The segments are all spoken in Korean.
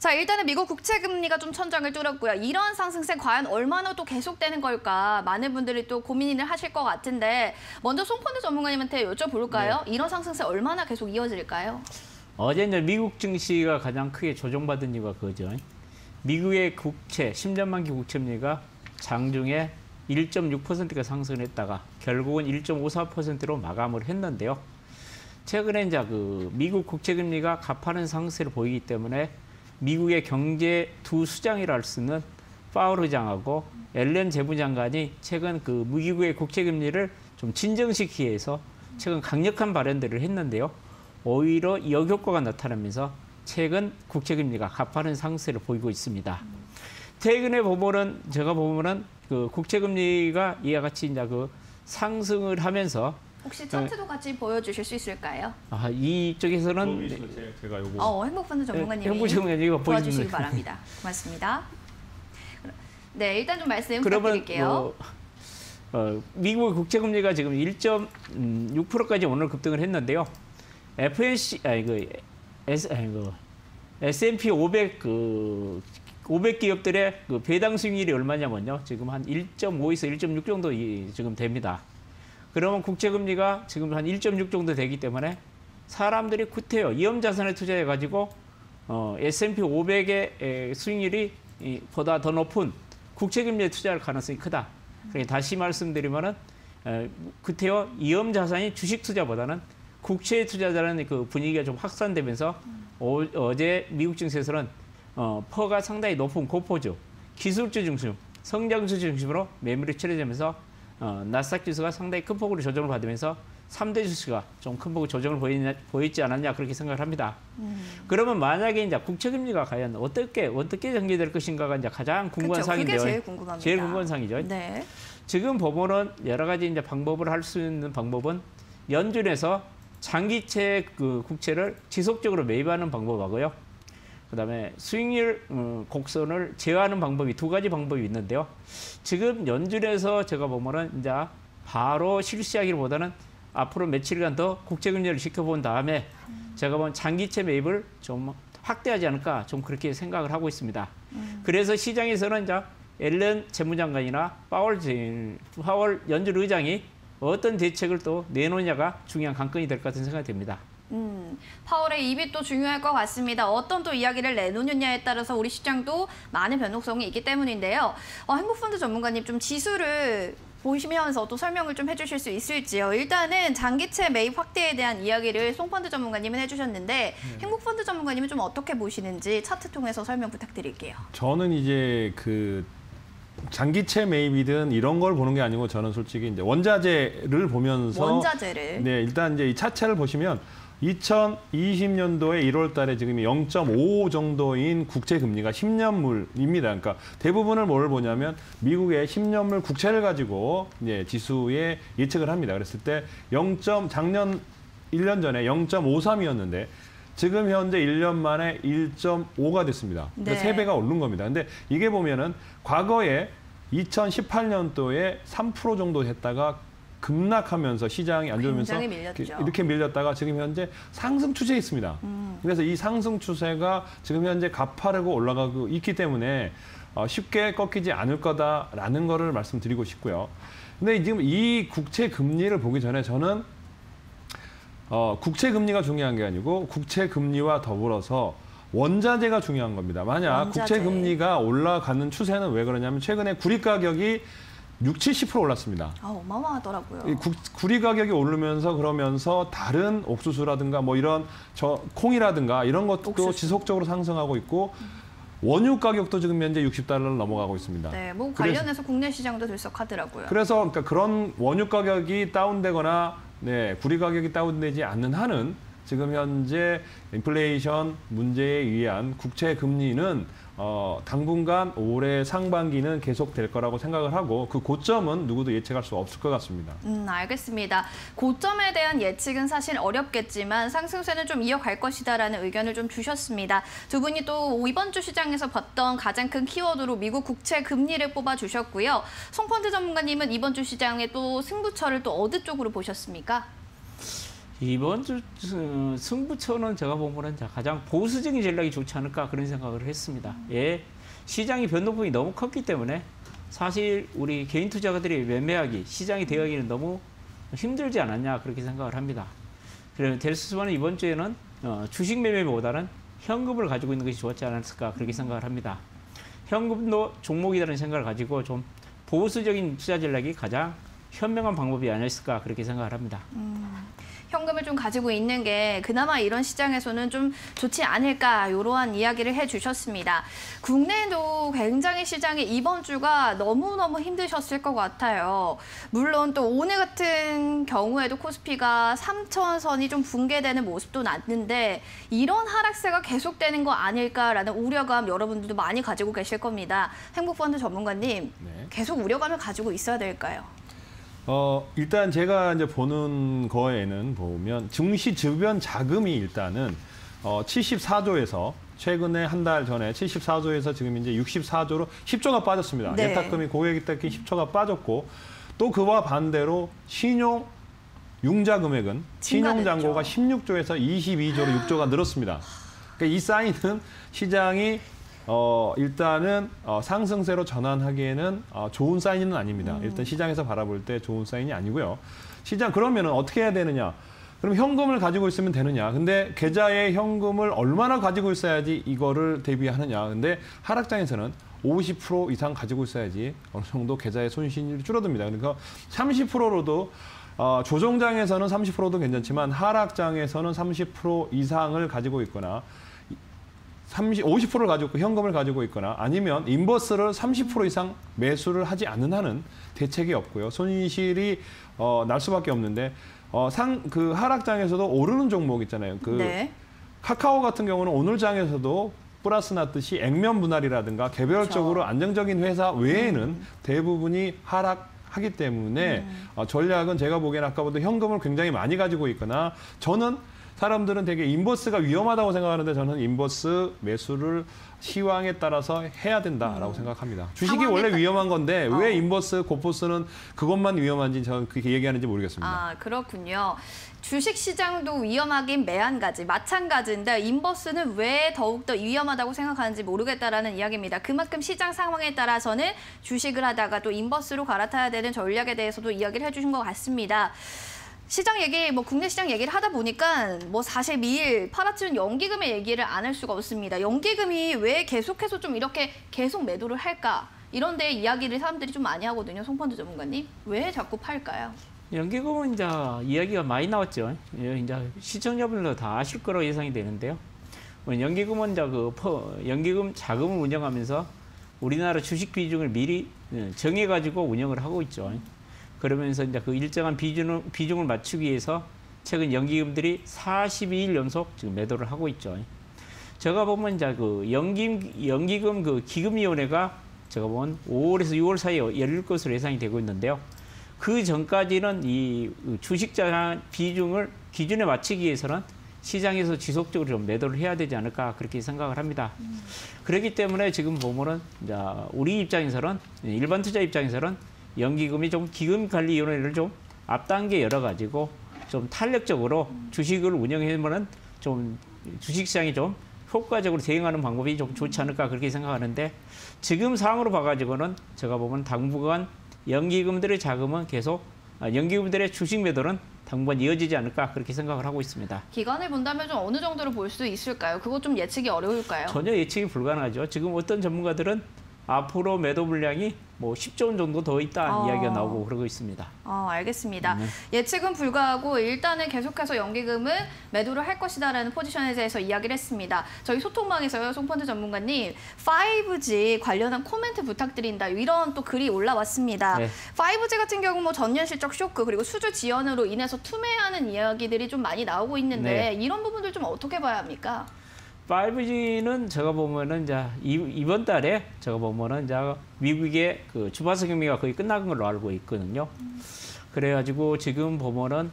자, 일단은 미국 국채 금리가 좀 천장을 뚫었고요. 이런 상승세 과연 얼마나 또 계속되는 걸까? 많은 분들이 또 고민을 하실 것 같은데 먼저 송펀드 전문가님한테 여쭤볼까요? 이런 상승세 얼마나 계속 이어질까요? 어제 이제 미국 증시가 가장 크게 조정받은 이유가 그거죠. 미국의 국채, 10년 만기 국채 금리가 장중에 1.6%가 상승을 했다가 결국은 1.54%로 마감을 했는데요. 최근에 이제 그 미국 국채 금리가 가파른 상승세를 보이기 때문에 미국의 경제 두 수장이라 할 수 있는 파월 의장하고 앨런 재무장관이 최근 그 미국의 국채 금리를 좀 진정시키기 위해서 최근 강력한 발언들을 했는데요. 오히려 역효과가 나타나면서 최근 국채 금리가 가파른 상승세를 보이고 있습니다. 최근에 보면은 제가 보면은 그 국채 금리가 이와 같이 이제 그 상승을 하면서 혹시 차트도 같이 보여주실 수 있을까요? 아, 이쪽에서는 제가 요거 행복펀드 전문가님이 행복 전문가님 이거 도와주시기 바랍니다. 고맙습니다. 네, 일단 좀 말씀 부탁드릴게요. 미국의 국채 금리가 지금 1.6%까지 오늘 급등을 했는데요. S&P 500 500 기업들의 그 배당 수익률이 얼마냐면요. 지금 한 1.5에서 1.6 정도 지금 됩니다. 그러면 국채 금리가 지금 한 1.6 정도 되기 때문에 사람들이 구태여 위험 자산에 투자해 가지고 S&P 500의 수익률이 보다 더 높은 국채 금리에 투자할 가능성이 크다. 그러니까 다시 말씀드리면은 구태여 위험 자산이 주식 투자보다는 국채에 투자자라는 그 분위기가 좀 확산되면서 어제 미국 증시에서는 퍼가 상당히 높은 고포주, 기술주 중심, 성장주 중심으로 매물이 처리되면서 나스닥 지수가 상당히 큰 폭으로 조정을 받으면서 3대 주식가 좀 큰 폭으로 조정을 보이지 않았냐 그렇게 생각을 합니다. 그러면 만약에 이제 국채 금리가 과연 어떻게 전개될 것인가가 이제 가장 궁금한 사항인데요. 그게 제일 궁금합니다. 제일 궁금한 사항이죠. 네. 지금 보면은 여러 가지 이제 방법을 할 수 있는 방법은 연준에서 장기채 그 국채를 지속적으로 매입하는 방법하고요. 그다음에 수익률 곡선을 제어하는 방법이 두 가지 방법이 있는데요. 지금 연준에서 제가 보면은 이제 바로 실시하기보다는 앞으로 며칠간 더 국채 금리를 지켜본 다음에 제가 본 장기채 매입을 좀 확대하지 않을까 좀 그렇게 생각을 하고 있습니다. 그래서 시장에서는 이제 앨런 재무장관이나 파월 연준 의장이 어떤 대책을 또 내놓느냐가 중요한 관건이 될 것 같은 생각이 듭니다. 파월의 입이 또 중요할 것 같습니다. 어떤 또 이야기를 내놓느냐에 따라서 우리 시장도 많은 변동성이 있기 때문인데요. 행복펀드 전문가님 좀 지수를 보시면서 또 설명을 좀 해주실 수 있을지요. 일단은 장기채 매입 확대에 대한 이야기를 송펀드 전문가님은 해주셨는데 행복펀드 전문가님은 좀 어떻게 보시는지 차트 통해서 설명 부탁드릴게요. 저는 이제 그 장기채 매입이든 이런 걸 보는 게 아니고 저는 솔직히 이제 원자재를 보면서 네, 일단 이제 이 차트를 보시면 2020년도에 1월 달에 지금 0.55 정도인 국채 금리가 10년물입니다. 그러니까 대부분을 뭘 보냐면 미국의 10년물 국채를 가지고 이제 지수에 예측을 합니다. 그랬을 때 작년 1년 전에 0.53이었는데 지금 현재 1년 만에 1.5가 됐습니다. 그러니까 네. 3배가 오른 겁니다. 근데 이게 보면은 과거에 2018년도에 3% 정도 했다가 급락하면서 시장이 안 좋으면서 이렇게 밀렸다가 지금 현재 상승 추세에 있습니다. 그래서 이 상승 추세가 지금 현재 가파르고 올라가고 있기 때문에 쉽게 꺾이지 않을 거다라는 거를 말씀드리고 싶고요. 근데 지금 이 국채 금리를 보기 전에 저는 국채 금리가 중요한 게 아니고 국채 금리와 더불어서 원자재가 중요한 겁니다. 만약 국채 금리가 올라가는 추세는 왜 그러냐면 최근에 구리 가격이 60~70% 올랐습니다. 어마어마하더라고요. 구리 가격이 오르면서 그러면서 다른 옥수수라든가 뭐 이런 콩이라든가 이런 것도 지속적으로 상승하고 있고 원유 가격도 지금 현재 $60를 넘어가고 있습니다. 네, 뭐 관련해서 국내 시장도 들썩하더라고요. 그래서 그러니까 그런 원유 가격이 다운되거나 구리 가격이 다운되지 않는 한은 지금 현재 인플레이션 문제에 의한 국채 금리는 당분간 올해 상반기는 계속될 거라고 생각을 하고 그 고점은 누구도 예측할 수 없을 것 같습니다. 알겠습니다. 고점에 대한 예측은 사실 어렵겠지만 상승세는 좀 이어갈 것이다라는 의견을 좀 주셨습니다. 두 분이 또 이번 주 시장에서 봤던 가장 큰 키워드로 미국 국채 금리를 뽑아주셨고요. 송펀드 전문가님은 이번 주 시장의 또 승부처를 또 어느 쪽으로 보셨습니까? 이번 주 승부처는 제가 보면은 가장 보수적인 전략이 좋지 않을까 그런 생각을 했습니다. 예, 시장이 변동폭이 너무 컸기 때문에 사실 우리 개인 투자가들이 매매하기, 시장이 대응하기는 너무 힘들지 않았냐 그렇게 생각을 합니다. 그래서 델스스만은 이번 주에는 주식 매매보다는 현금을 가지고 있는 것이 좋지 않았을까 그렇게 생각을 합니다. 현금도 종목이라는 생각을 가지고 좀 보수적인 투자 전략이 가장 현명한 방법이 아니었을까 그렇게 생각을 합니다. 현금을 좀 가지고 있는 게 그나마 이런 시장에서는 좀 좋지 않을까 이러한 이야기를 해주셨습니다. 국내도 굉장히 시장이 이번 주가 너무너무 힘드셨을 것 같아요. 물론 또 오늘 같은 경우에도 코스피가 3,000선이 좀 붕괴되는 모습도 났는데 이런 하락세가 계속되는 거 아닐까라는 우려감 여러분들도 많이 가지고 계실 겁니다. 행복펀드 전문가님, 네. 계속 우려감을 가지고 있어야 될까요? 일단 제가 이제 보는 거에는 보면 증시 주변 자금이 일단은 74조에서 최근에 한 달 전에 74조에서 지금 이제 64조로 10조가 빠졌습니다. 네. 예탁금이 고액예탁금이 10조가 빠졌고 또 그와 반대로 신용 융자 금액은 신용 잔고가 16조에서 22조로 6조가 늘었습니다. 그러니까 이 사인은 시장이 일단은 상승세로 전환하기에는 좋은 사인은 아닙니다. 일단 시장에서 바라볼 때 좋은 사인이 아니고요. 시장 그러면은 어떻게 해야 되느냐? 그럼 현금을 가지고 있으면 되느냐? 근데 계좌에 현금을 얼마나 가지고 있어야지 이거를 대비하느냐? 근데 하락장에서는 50% 이상 가지고 있어야지 어느 정도 계좌의 손실이 줄어듭니다. 그러니까 30%로도 조정장에서는 30%도 괜찮지만 하락장에서는 30% 이상을 가지고 있거나 50%를 가지고 현금을 가지고 있거나 아니면 인버스를 30% 이상 매수를 하지 않는 한은 대책이 없고요. 손실이 날 수밖에 없는데 그 하락장에서도 오르는 종목 있잖아요. 네. 카카오 같은 경우는 오늘 장에서도 플러스 났듯이 액면 분할이라든가 개별적으로 그렇죠. 안정적인 회사 외에는 대부분이 하락하기 때문에 전략은 제가 보기에는 아까보다 현금을 굉장히 많이 가지고 있거나 저는 사람들은 되게 인버스가 위험하다고 생각하는데 저는 인버스 매수를 시황에 따라서 해야 된다라고 생각합니다. 주식이 원래 위험한 건데 왜 인버스, 고포스는 그것만 위험한지 저는 그렇게 얘기하는지 모르겠습니다. 아, 그렇군요. 주식 시장도 위험하긴 매한가지, 마찬가지인데 인버스는 왜 더욱더 위험하다고 생각하는지 모르겠다라는 이야기입니다. 그만큼 시장 상황에 따라서는 주식을 하다가 또 인버스로 갈아타야 되는 전략에 대해서도 이야기를 해주신 것 같습니다. 시장 얘기, 국내 시장 얘기를 하다 보니까 사실 미일 팔아치운 연기금의 얘기를 안 할 수가 없습니다. 연기금이 왜 계속해서 좀 이렇게 계속 매도를 할까? 이런 데 이야기를 사람들이 좀 많이 하거든요. 송펀드 전문가님. 왜 자꾸 팔까요? 연기금은 이제 이야기가 많이 나왔죠. 이제 시청자분들도 다 아실 거라고 예상이 되는데요. 연기금은 이제 연기금 자금을 운영하면서 우리나라 주식 비중을 미리 정해가지고 운영을 하고 있죠. 그러면서 이제 그 일정한 비중을 맞추기 위해서 최근 연기금들이 42일 연속 지금 매도를 하고 있죠. 제가 보면 이제 그 연기금 그 기금위원회가 제가 보면 5월에서 6월 사이에 열릴 것으로 예상이 되고 있는데요. 그 전까지는 이 주식자 비중을 기준에 맞추기 위해서는 시장에서 지속적으로 좀 매도를 해야 되지 않을까 그렇게 생각을 합니다. 그렇기 때문에 지금 보면은 이제 우리 입장에서는 일반 투자 입장에서는 연기금이 좀 기금관리위원회를 좀 앞당겨 열어가지고 좀 탄력적으로 주식을 운영해보면 좀 주식시장이 좀 효과적으로 대응하는 방법이 좀 좋지 않을까 그렇게 생각하는데 지금 상황으로 봐가지고는 제가 보면 당분간 연기금들의 자금은 계속 연기금들의 주식 매도는 당분간 이어지지 않을까 그렇게 생각을 하고 있습니다. 기간을 본다면 좀 어느 정도로 볼 수 있을까요? 그거 좀 예측이 어려울까요? 전혀 예측이 불가능하죠. 지금 어떤 전문가들은 앞으로 매도 물량이 10조 원 정도 더 있다는 이야기가 나오고 그러고 있습니다. 알겠습니다. 예측은 불가하고 일단은 계속해서 연기금은 매도를 할 것이다라는 포지션에 대해서 이야기를 했습니다. 저희 소통방에서요, 송펀드 전문가님, 5G 관련한 코멘트 부탁드린다. 이런 또 글이 올라왔습니다. 네. 5G 같은 경우 전년 실적 쇼크 그리고 수주 지연으로 인해서 투매하는 이야기들이 좀 많이 나오고 있는데 네. 이런 부분들 좀 어떻게 봐야 합니까? 5G는 제가 보면은 이제 이번 달에 제가 보면은 이제 미국의 그 주파수 경매가 거의 끝난 걸로 알고 있거든요. 그래가지고 지금 보면은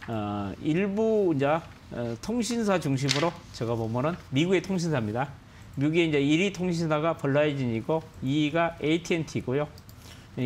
일부 이제 통신사 중심으로 제가 보면은 미국의 통신사입니다. 미국의 이제 1위 통신사가 벌라이즌이고 2위가 AT&T고요.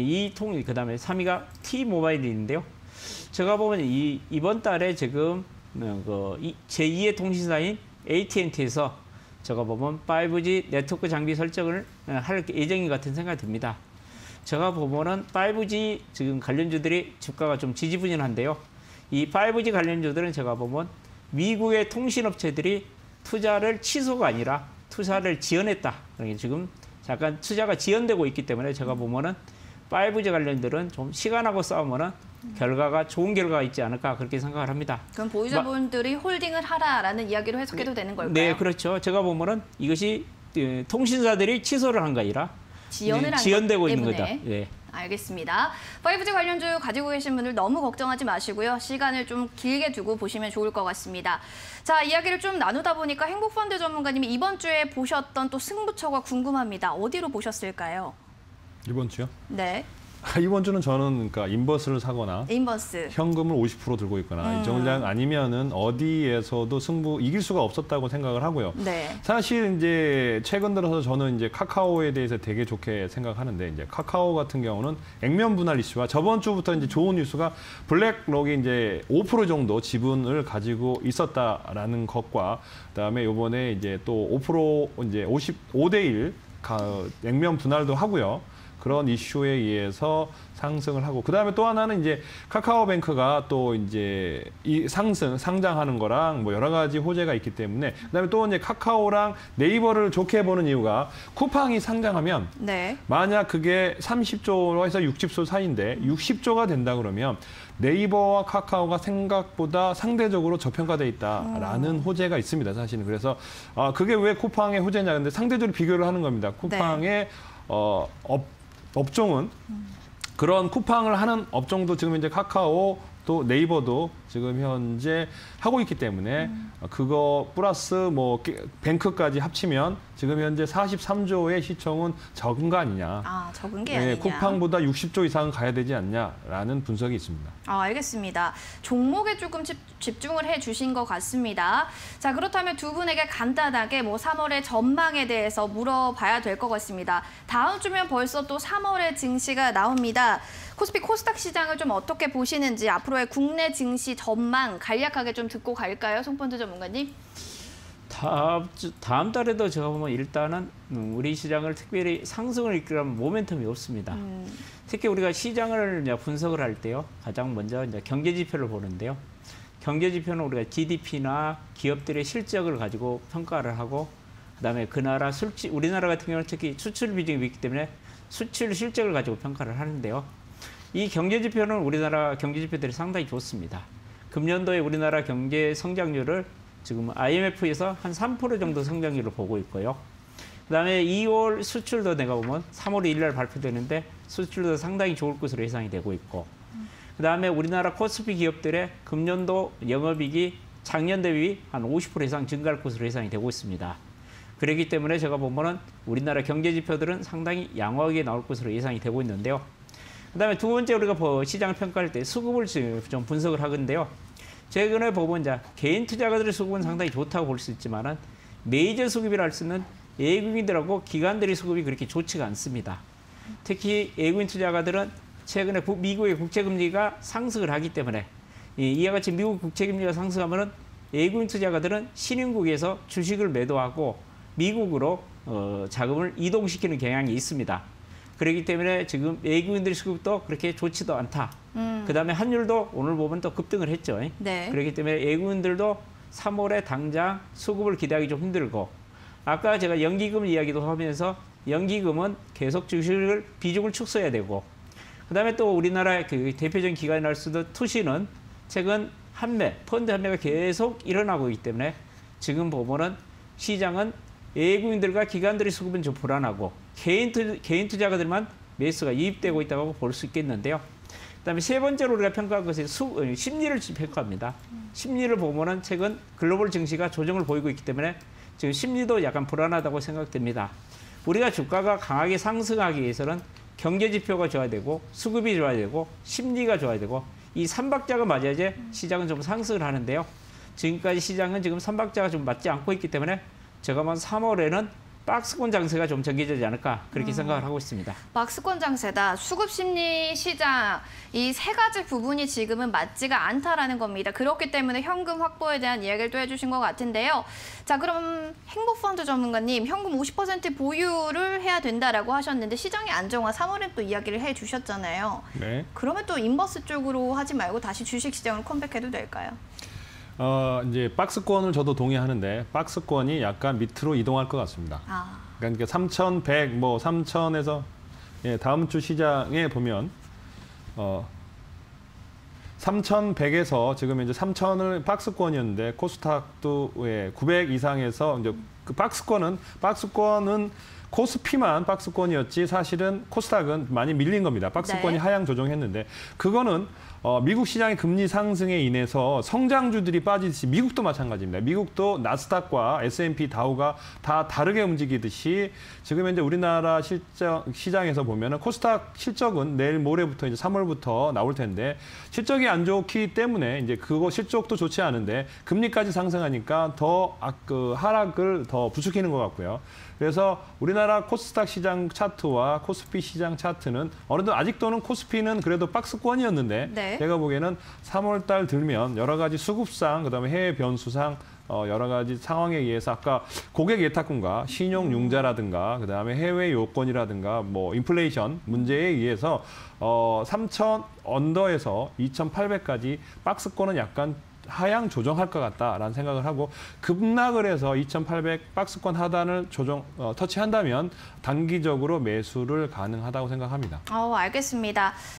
그다음에 3위가 T-모바일인데요. 제가 보면 이번 달에 지금 제2의 통신사인 AT&T에서 제가 보면 5G 네트워크 장비 설정을 할 예정인 것 같은 생각이 듭니다. 제가 보면은 5G 지금 관련주들이 주가가 좀 지지부진한데요. 이 5G 관련주들은 제가 보면 미국의 통신업체들이 투자를 취소가 아니라 투자를 지연했다. 그러니까 지금 약간 투자가 지연되고 있기 때문에 제가 보면은 5G 관련들은 좀 시간하고 싸우면은 결과가 좋은 결과가 있지 않을까 그렇게 생각을 합니다. 그럼 보유자분들이 홀딩을 하라라는 이야기로 해석해도 되는 걸까요? 네, 그렇죠. 제가 보면은 이것이 통신사들이 취소를 한 게 아니라 지연되고 있는 거다. 네. 알겠습니다. 5G 관련주 가지고 계신 분들 너무 걱정하지 마시고요. 시간을 좀 길게 두고 보시면 좋을 것 같습니다. 자, 이야기를 좀 나누다 보니까 행복펀드 전문가님이 이번 주에 보셨던 또 승부처가 궁금합니다. 어디로 보셨을까요? 이번 주요? 네. 이번 주는 저는 그러니까 인버스를 사거나 인버스. 현금을 50% 들고 있거나 이 정장 아니면은 어디에서도 이길 수가 없었다고 생각을 하고요. 네. 사실 이제 최근 들어서 저는 이제 카카오에 대해서 되게 좋게 생각하는데 이제 카카오 같은 경우는 액면 분할 이슈와 저번 주부터 이제 좋은 뉴스가 블랙록이 이제 5% 정도 지분을 가지고 있었다라는 것과 그다음에 요번에 이제 또 5% 이제 55대 1 액면 분할도 하고요. 그런 이슈에 의해서 상승을 하고 그다음에 또 하나는 이제 카카오뱅크가 또 이제 이 상장하는 거랑 뭐 여러 가지 호재가 있기 때문에 그다음에 또 이제 카카오랑 네이버를 좋게 보는 이유가 쿠팡이 상장하면 네. 만약 그게 30조에서 60조 사이인데 60조가 된다 그러면 네이버와 카카오가 생각보다 상대적으로 저평가돼 있다라는 호재가 있습니다. 사실은 그래서 그게 왜 쿠팡의 호재냐 근데 상대적으로 비교를 하는 겁니다. 쿠팡의 업종은 그런 쿠팡을 하는 업종도 지금 이제 카카오 또 네이버도 지금 현재 하고 있기 때문에 그거 플러스 뭐 뱅크까지 합치면 지금 현재 43조의 시총은 적은 거 아니냐. 아, 적은 게 아니냐. 쿠팡보다 60조 이상은 가야 되지 않냐라는 분석이 있습니다. 알겠습니다. 종목에 조금 집중을 해주신 것 같습니다. 자, 그렇다면 두 분에게 간단하게 뭐 3월의 전망에 대해서 물어봐야 될 것 같습니다. 다음 주면 벌써 또 3월의 증시가 나옵니다. 코스피 코스닥 시장을 좀 어떻게 보시는지 앞으로의 국내 증시 전망 간략하게 좀 듣고 갈까요? 송펀드 전문가님. 다음 달에도 제가 보면 일단은 우리 시장을 특별히 상승을 이끌어가는 모멘텀이 없습니다. 특히 우리가 시장을 이제 분석을 할 때요. 가장 먼저 이제 경제 지표를 보는데요. 경제 지표는 우리가 GDP나 기업들의 실적을 가지고 평가를 하고 그다음에 그 나라 우리나라 같은 경우는 특히 수출 비중이 있기 때문에 수출 실적을 가지고 평가를 하는데요. 이 경제 지표는 우리나라 경제 지표들이 상당히 좋습니다. 금년도에 우리나라 경제 성장률을 지금 IMF에서 한 3% 정도 성장률을 보고 있고요. 그다음에 2월 수출도 내가 보면 3월 1일 날 발표되는데 수출도 상당히 좋을 것으로 예상이 되고 있고 그다음에 우리나라 코스피 기업들의 금년도 영업이익이 작년 대비 한 50% 이상 증가할 것으로 예상이 되고 있습니다. 그렇기 때문에 제가 보면은 우리나라 경제 지표들은 상당히 양호하게 나올 것으로 예상이 되고 있는데요. 그다음에 두 번째 우리가 시장을 평가할 때 수급을 좀 분석을 하건데요. 최근에 보면 이제 개인 투자가들의 수급은 상당히 좋다고 볼 수 있지만은 메이저 수급이라 할 수 있는 외국인들하고 기관들의 수급이 그렇게 좋지가 않습니다. 특히 외국인 투자가들은 최근에 미국의 국채금리가 상승을 하기 때문에 이와 같이 미국 국채금리가 상승하면은 외국인 투자가들은 신흥국에서 주식을 매도하고 미국으로 자금을 이동시키는 경향이 있습니다. 그렇기 때문에 지금 외국인들의 수급도 그렇게 좋지도 않다. 그다음에 환율도 오늘 보면 또 급등을 했죠. 네. 그렇기 때문에 외국인들도 3월에 당장 수급을 기대하기 좀 힘들고 아까 제가 연기금 이야기도 하면서 연기금은 계속 주식을 비중을 축소해야 되고 그다음에 또 우리나라 그 대표적인 기관이 할 수도 투시는 최근 펀드 환매가 계속 일어나고 있기 때문에 지금 보면은 시장은 외국인들과 기관들의 수급은 좀 불안하고 개인 투자가들만 매수가 유입되고 있다고 볼 수 있겠는데요. 그다음에 세 번째로 우리가 평가할 것은 심리를 평가합니다. 심리를 보면은 최근 글로벌 증시가 조정을 보이고 있기 때문에 지금 심리도 약간 불안하다고 생각됩니다. 우리가 주가가 강하게 상승하기 위해서는 경제 지표가 좋아야 되고 수급이 좋아야 되고 심리가 좋아야 되고 이 3박자가 맞아야지 시장은 좀 상승을 하는데요. 지금까지 시장은 지금 3박자가 좀 맞지 않고 있기 때문에 제가 본 3월에는 박스권 장세가 좀 전개되지 않을까 그렇게 생각을 하고 있습니다. 박스권 장세다. 수급 심리 시장 이 세 가지 부분이 지금은 맞지가 않다라는 겁니다. 그렇기 때문에 현금 확보에 대한 이야기를 또 해주신 것 같은데요. 자, 그럼 행복펀드 전문가님 현금 50% 보유를 해야 된다라고 하셨는데 시장의 안정화 3월에 또 이야기를 해주셨잖아요. 네. 그러면 또 인버스 쪽으로 하지 말고 다시 주식 시장으로 컴백해도 될까요? 이제 박스권을 저도 동의하는데 박스권이 약간 밑으로 이동할 것 같습니다. 그러니까 3,100, 뭐 3,000에서 다음 주 시장에 보면 3,100에서 지금 이제 3,000을 박스권이었는데 코스닥도 900 이상에서 이제 그 박스권은 코스피만 박스권이었지 사실은 코스닥은 많이 밀린 겁니다. 박스권이 네. 하향 조정했는데 그거는 미국 시장의 금리 상승에 인해서 성장주들이 빠지듯이 미국도 마찬가지입니다. 미국도 나스닥과 S&P 다우가 다 다르게 움직이듯이 지금 현재 우리나라 시장에서 보면은 코스닥 실적은 내일 모레부터 이제 3월부터 나올 텐데 실적이 안 좋기 때문에 이제 그거 실적도 좋지 않은데 금리까지 상승하니까 더 하락을 더 부추기는 것 같고요. 그래서 우리나라 코스닥 시장 차트와 코스피 시장 차트는 어느 정도 아직도는 코스피는 그래도 박스권이었는데 네. 제가 보기에는 3월 달 들면 여러 가지 수급상 그다음에 해외 변수상 여러 가지 상황에 의해서 아까 고객 예탁금과 신용 융자라든가 그다음에 해외 요건이라든가 뭐 인플레이션 문제에 의해서 3,000 언더에서 2,800까지 박스권은 약간 하향 조정할 것 같다라는 생각을 하고 급락을 해서 2,800 박스권 하단을 터치한다면 단기적으로 매수를 가능하다고 생각합니다. 알겠습니다.